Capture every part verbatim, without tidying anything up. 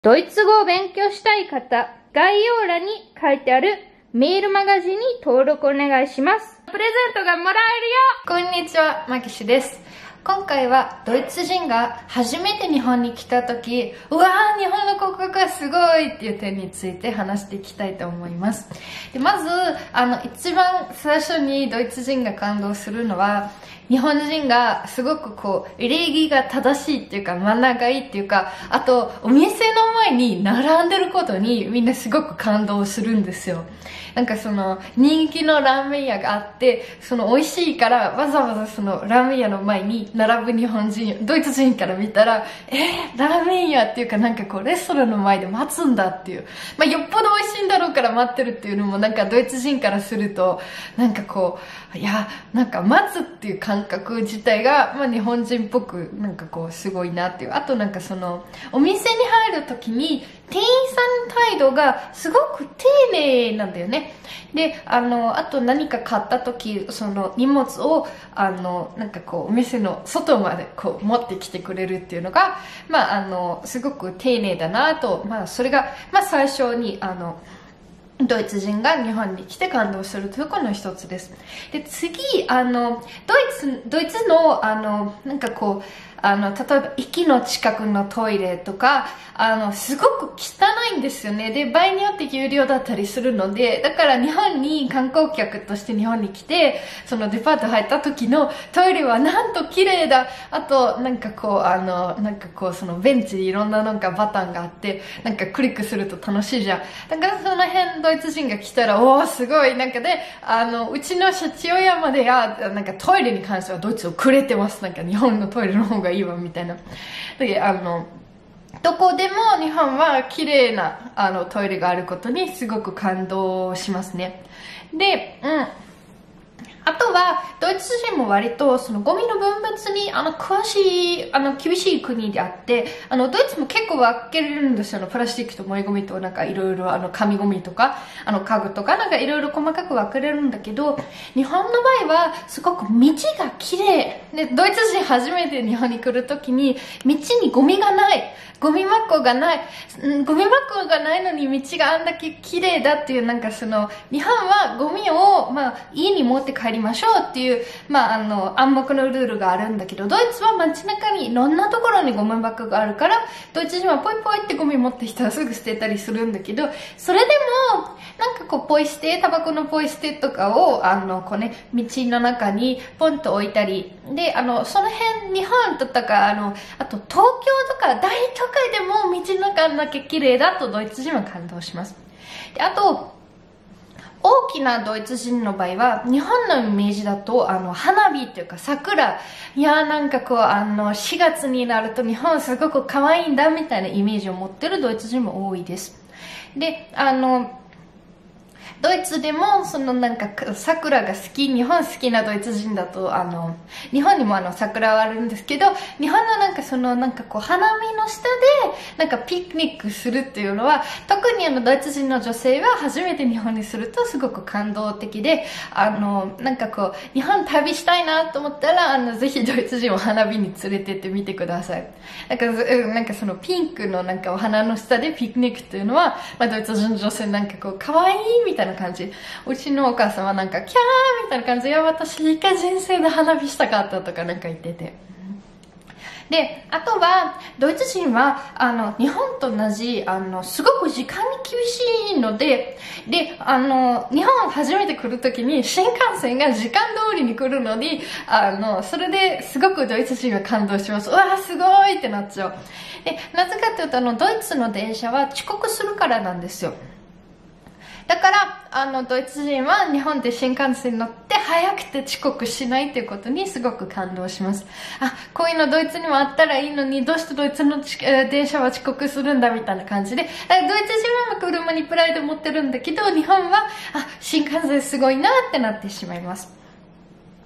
ドイツ語を勉強したい方、概要欄に書いてあるメールマガジンに登録お願いします。プレゼントがもらえるよ。こんにちは、マキシです。今回はドイツ人が初めて日本に来た時、うわー、日本の国語がすごいっていう点について話していきたいと思います。でまず、あの、一番最初にドイツ人が感動するのは、日本人がすごくこう、礼儀が正しいっていうか、マナーがいいっていうか、あと、お店の前に並んでることにみんなすごく感動するんですよ。なんかその、人気のラーメン屋があって、その美味しいからわざわざそのラーメン屋の前に並ぶ日本人、ドイツ人から見たら、えー、ラーメン屋っていうかなんかこう、レストランの前で待つんだっていう。まあ、よっぽど美味しいんだろうから待ってるっていうのもなんかドイツ人からすると、なんかこう、いや、なんか待つっていう感覚自体が、まあ、日本人っぽくなんかこう、すごいなっていう。あとなんかその、お店に入るときに、店員さんの態度がすごく丁寧なんだよね。で、あの、あと何か買った時、その荷物を、あの、なんかこう、お店の外までこう、持ってきてくれるっていうのが、まあ、あの、すごく丁寧だなと、まあ、それが、まあ、最初に、あの、ドイツ人が日本に来て感動するところの一つです。で、次、あの、ドイツ、ドイツの、あの、なんかこう、あの、例えば、駅の近くのトイレとか、あの、すごく汚いんですよね。で、場合によって有料だったりするので、だから日本に観光客として日本に来て、そのデパート入った時のトイレはなんと綺麗だ。あと、なんかこう、あの、なんかこう、そのベンチにいろんななんかボタンがあって、なんかクリックすると楽しいじゃん。だからその辺、ドイツ人が来たら、おー、すごい。なんかで、あの、うちの父親までが、なんかトイレに関してはドイツをくれてます。なんか日本のトイレの方がいいわ、みたいな。で、あの、どこでも日本は綺麗なあのトイレがあることにすごく感動しますね。で、うん。あとは、ドイツ人も割と、そのゴミの分別に、あの、詳しい、あの、厳しい国であって、あの、ドイツも結構分けれるんですよ。プラスチックと燃えゴミと、なんかいろいろ、あの、紙ゴミとか、あの、家具とか、なんかいろいろ細かく分けれるんだけど、日本の場合は、すごく道が綺麗。で、ドイツ人初めて日本に来るときに、道にゴミがない。ゴミ箱がない。ゴミ箱がないのに道があんだけ綺麗だっていう、なんかその、日本はゴミを、まあ、家に持って帰りましょうっていう、まあ、あの、暗黙のルールがあるんだけど、ドイツは街中にいろんなところにゴミ箱があるから、ドイツ人はポイポイってゴミ持ってきたらすぐ捨てたりするんだけど、それでも、なんかこう、ポイ捨て、タバコのポイ捨てとかを、あの、こうね、道の中にポンと置いたり、で、あの、その辺、日本とか、あの、あと東京とか大都会でも道の中だけ綺麗だとドイツ人は感動します。で、あと、大きなドイツ人の場合は、日本のイメージだと、あの、花火っていうか桜、いやーなんかこう、あの、しがつになると日本すごく可愛いんだみたいなイメージを持ってるドイツ人も多いです。で、あの、ドイツでも、そのなんか、桜が好き、日本好きなドイツ人だと、あの、日本にもあの、桜はあるんですけど、日本のなんかその、なんかこう、花見の下で、なんかピクニックするっていうのは、特にあの、ドイツ人の女性は初めて日本にするとすごく感動的で、あの、なんかこう、日本旅したいなと思ったら、あの、ぜひドイツ人を花火に連れてってみてください。なんか、なんかそのピンクのなんかお花の下でピクニックっていうのは、まあ、ドイツ人の女性なんかこう、可愛いみたいな感じ。うちのお母さんはなんか、キャーみたいな感じで、いや、私一回人生で花火したかったとかなんか言ってて。で、あとは、ドイツ人は、あの、日本と同じ、あの、すごく時間に厳しいので、で、あの、日本初めて来るときに、新幹線が時間通りに来るのに、あの、それですごくドイツ人は感動します。うわーすごいってなっちゃう。で、なぜかというと、あの、ドイツの電車は遅刻するからなんですよ。だから、あの、ドイツ人は日本で新幹線に乗って早くて遅刻しないっていうことにすごく感動します。あ、こういうのドイツにもあったらいいのに、どうしてドイツの電車は遅刻するんだみたいな感じで、ドイツ人は車にプライド持ってるんだけど、日本は、あ、新幹線すごいなってなってしまいます。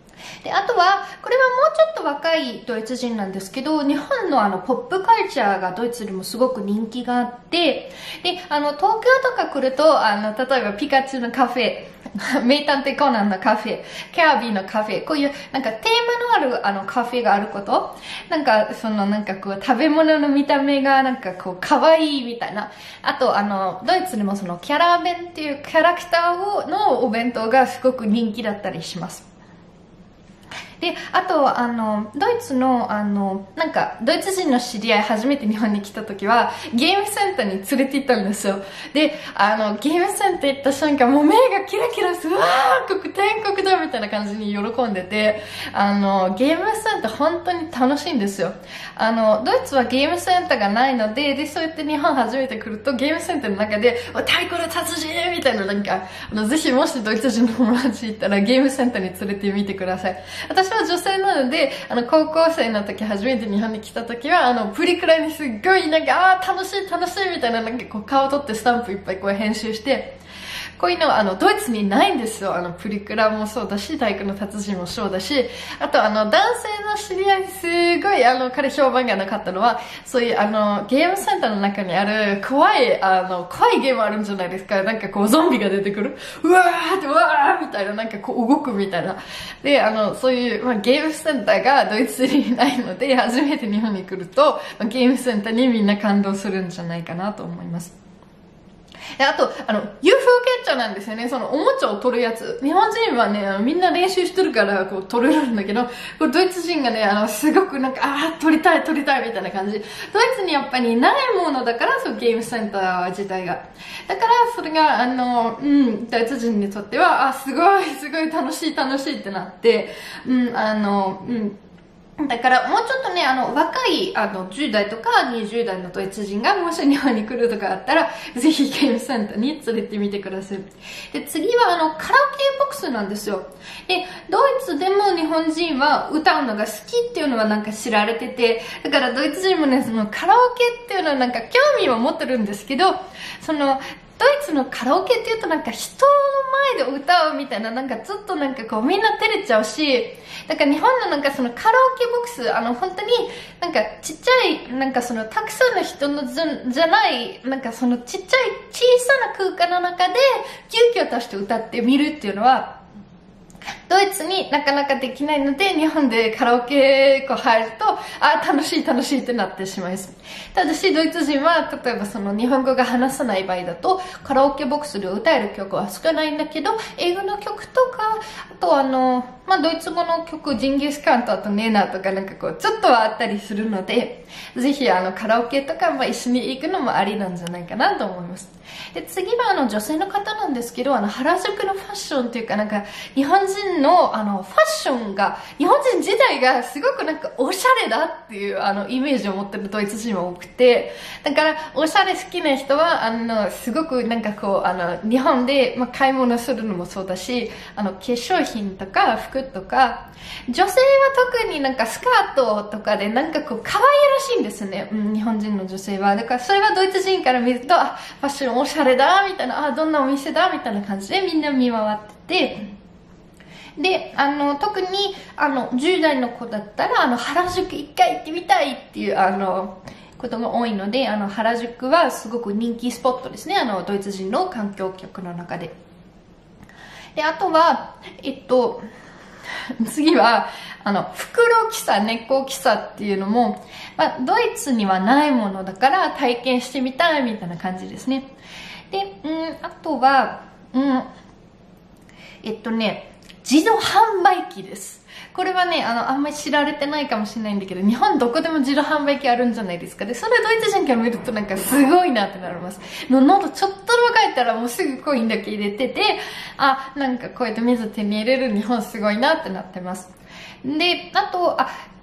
で、あとは、これはもうちょっと若いドイツ人なんですけど、日本のあの、ポップカルチャーがドイツでもすごく人気があって、で、あの、東京とか来ると、あの、例えばピカチュウのカフェ、名探偵コナンのカフェ、キャービーのカフェ、こういうなんかテーマのあるあのカフェがあること、なんかそのなんかこう食べ物の見た目がなんかこう可愛いみたいな。あとあの、ドイツでもそのキャラ弁っていうキャラクターをのお弁当がすごく人気だったりします。で、あと、あの、ドイツの、あの、なんか、ドイツ人の知り合い初めて日本に来た時は、ゲームセンターに連れて行ったんですよ。で、あの、ゲームセンター行った瞬間、もう目がキラキラする、うわー、ここ天国だみたいな感じに喜んでて、あの、ゲームセンター本当に楽しいんですよ。あの、ドイツはゲームセンターがないので、で、そうやって日本初めて来ると、ゲームセンターの中で、太鼓の達人みたいな、なんか、あの、ぜひもしドイツ人の友達行ったら、ゲームセンターに連れてみてください。私は女性なので、あの、高校生の時、初めて日本に来た時は、あの、プリクラにすっごい、なんか、あー、楽しい、楽しいみたいな、なんかこう、顔取ってスタンプいっぱいこう編集して、こういうのは、あの、ドイツにないんですよ。あの、プリクラもそうだし、太鼓の達人もそうだし、あと、あの、男性の知り合い、すごい、あの、彼評判がなかったのは、そういう、あの、ゲームセンターの中にある、怖い、あの、怖いゲームあるんじゃないですか。なんかこう、ゾンビが出てくる。うわーって、うわーみたいな、なんかこう、動くみたいな。で、あの、そういう、まあ、ゲームセンターがドイツにないので、初めて日本に来ると、まあ、ゲームセンターにみんな感動するんじゃないかなと思います。で、あと、あの、ユーフォー キャッチャーなんですよね。そのおもちゃを取るやつ。日本人はね、あのみんな練習してるから、こう、取れるんだけど、これドイツ人がね、あの、すごくなんか、ああ、取りたい、取りたい、みたいな感じ。ドイツにやっぱりないものだから、そう、ゲームセンター自体が。だから、それが、あの、うん、ドイツ人にとっては、あ、すごい、すごい楽しい、楽しいってなって、うん、あの、うん、だから、もうちょっとね、あの、若い、あの、じゅう代とかにじゅう代のドイツ人がもし日本に来るとかあったら、ぜひゲームセンターに連れてみてください。で、次は、あの、カラオケボックスなんですよ。で、ドイツでも日本人は歌うのが好きっていうのはなんか知られてて、だからドイツ人もね、そのカラオケっていうのはなんか興味は持ってるんですけど、その、ドイツのカラオケって言うとなんか人の前で歌うみたいな、なんかずっとなんかこうみんな照れちゃうし、だから日本のなんかそのカラオケボックス、あの本当になんかちっちゃい、なんかそのたくさんの人のじゃ、じゃない、なんかそのちっちゃい小さな空間の中で急遽として歌ってみるっていうのは、ドイツになかなかできないので、日本でカラオケこう入ると、あ、楽しい楽しいってなってしまいます。ただし、ドイツ人は、例えばその日本語が話さない場合だと、カラオケボックスで歌える曲は少ないんだけど、英語の曲とか、あとあの、まあ、ドイツ語の曲、ジンギスカンとあとネーナーとかなんかこう、ちょっとはあったりするので、ぜひあの、カラオケとか、まあ、一緒に行くのもありなんじゃないかなと思います。で、次はあの、女性の方なんですけど、あの、原宿のファッションっていうかなんか、日本人のあの、ファッションが、日本人自体がすごくなんかおしゃれだっていうあの、イメージを持ってるドイツ人は多くて、だから、おしゃれ好きな人は、あの、すごくなんかこう、あの、日本で、まあ、買い物するのもそうだし、あの、化粧品とか服とか、女性は特になんかスカートとかでなんかこう、可愛らしいんですね。うん、日本人の女性は。だから、それはドイツ人から見ると、あ、ファッションおしゃれだ、みたいな、あ、どんなお店だ、みたいな感じでみんな見回ってて、で、あの、特に、あの、じゅう代の子だったら、あの、原宿一回行ってみたいっていう、あの、ことが多いので、あの、原宿はすごく人気スポットですね。あの、ドイツ人の観光客の中で。で、あとは、えっと、次は、あの、袋喫茶、根っこ喫茶っていうのも、まあ、ドイツにはないものだから体験してみたいみたいな感じですね。で、うん、あとは、うん、えっとね、自動販売機です。これはね、あの、あんまり知られてないかもしれないんだけど、日本どこでも自動販売機あるんじゃないですか。で、それドイツ人から見るとなんかすごいなってなります。の喉ちょっとでも帰ったらもうすぐコインだけ入れてて、あ、なんかこうやって水手に入れる日本すごいなってなってます。で、あと、あ、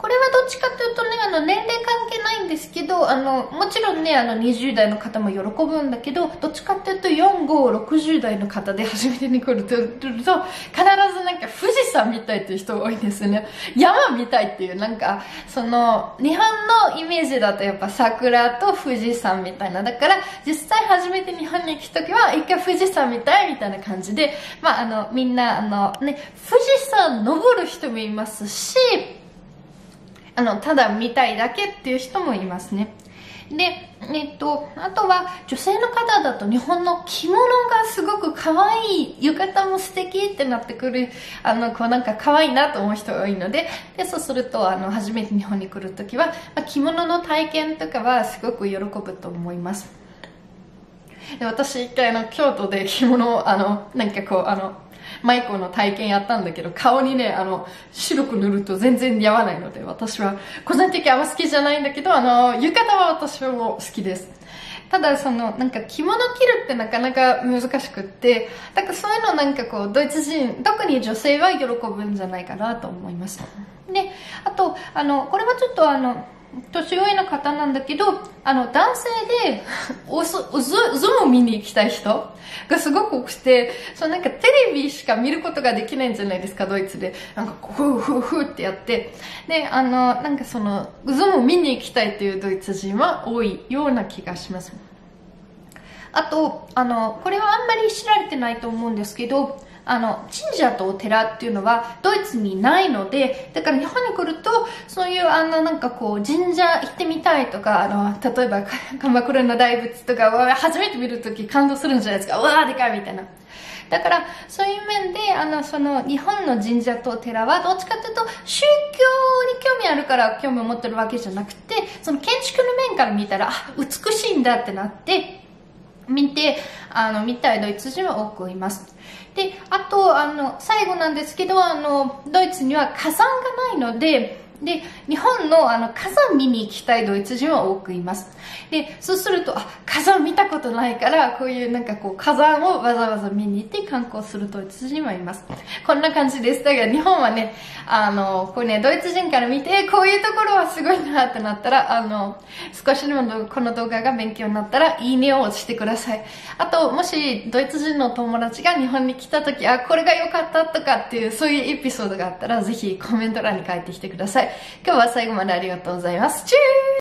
これはどっちかというとね、あの、年齢関係ないんですけど、あの、もちろんね、あの、にじゅう代の方も喜ぶんだけど、どっちかというと、よん、ご、ろくじゅう代の方で初めてに来ると、必ずなんか富士山みたいっていう人が多いんですよね。山みたいっていう、なんか、その、日本のイメージだとやっぱ桜と富士山みたいな。だから、実際初めて日本に来た時は、一回富士山みたいみたいな感じで、まあ、あの、みんな、あの、ね、富士山登る人もいますし、あの、ただ見たいだけっていう人もいますね。で、えっと、あとは女性の方だと日本の着物がすごく可愛い、浴衣も素敵ってなってくる、あの、こうなんか可愛いなと思う人が多いので、で、そうすると、あの、初めて日本に来るときは、まあ、着物の体験とかはすごく喜ぶと思います。で、私一回あの、京都で着物を、あの、なんかこう、あの、マイコの体験やったんだけど、顔にね、あの、白く塗ると全然似合わないので、私は個人的にあんま好きじゃないんだけど、あの、浴衣は私も好きです。ただ、その、なんか着物着るってなかなか難しくって、だからそういうのなんかこう、ドイツ人、特に女性は喜ぶんじゃないかなと思います。で、あと、あの、これはちょっとあの、年上の方なんだけど、あの、男性で、おズ、ズーム見に行きたい人がすごく多くて、そうなんかテレビしか見ることができないんじゃないですか、ドイツで。なんか、ふーふーふーってやって。で、あの、なんかその、ズーム見に行きたいっていうドイツ人は多いような気がします。あと、あの、これはあんまり知られてないと思うんですけど、あの、神社とお寺っていうのはドイツにないので、だから日本に来ると、そういうあのなんかこう神社行ってみたいとか、あの、例えば鎌倉の大仏とか初めて見るとき感動するんじゃないですか。うわーでかいみたいな。だから、そういう面で、あの、その、日本の神社とお寺は、どっちかというと、宗教に興味あるから興味を持ってるわけじゃなくて、その建築の面から見たら、あ、美しいんだってなって、見て、あの、見たいドイツ人は多くいます。で、あと、あの、最後なんですけど、あの、ドイツには火山がないので、で、日本のあの火山見に行きたいドイツ人は多くいます。で、そうすると、あ、火山見たことないから、こういうなんかこう火山をわざわざ見に行って観光するドイツ人はいます。こんな感じです。だから日本はね、あの、これね、ドイツ人から見て、こういうところはすごいなってなったら、あの、少しでもこの動画が勉強になったら、いいねを押してください。あと、もしドイツ人の友達が日本に来た時、あ、これが良かったとかっていう、そういうエピソードがあったら、ぜひコメント欄に書いてきてください。今日は最後までありがとうございます。チュー